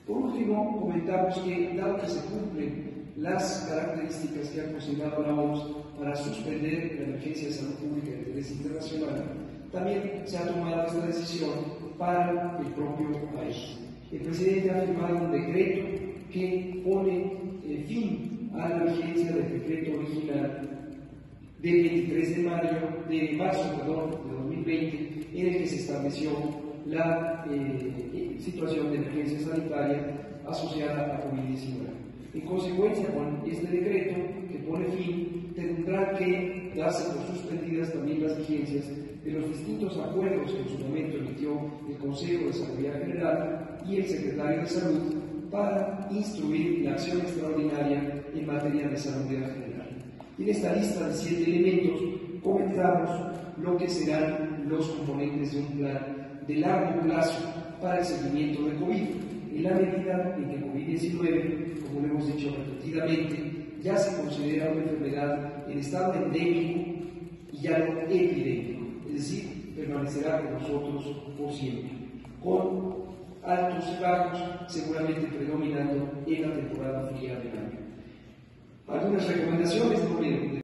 Por último, comentamos que, dado que se cumplen las características que ha considerado la OMS para suspender la emergencia de salud pública de interés internacional, también se ha tomado esta decisión para el propio país. El presidente ha firmado un decreto que pone fin a la vigencia del decreto original del 23 de marzo de 2020, en el que se estableció la situación de emergencia sanitaria asociada a COVID-19. En consecuencia, con este decreto que pone fin, tendrán que darse por suspendidas también las vigencias de los distintos acuerdos que en su momento emitió el Consejo de Seguridad General y el Secretario de Salud para instruir la acción extraordinaria en materia de salud general. Y en esta lista de 7 elementos comentamos lo que serán los componentes de un plan de largo plazo para el seguimiento de COVID, en la medida en que COVID-19, como lo hemos dicho repetidamente, ya se considera una enfermedad en estado endémico y ya no epidémico, es decir, permanecerá con nosotros por siempre, con altos y bajos seguramente predominando en la temporada fría del año. Algunas recomendaciones,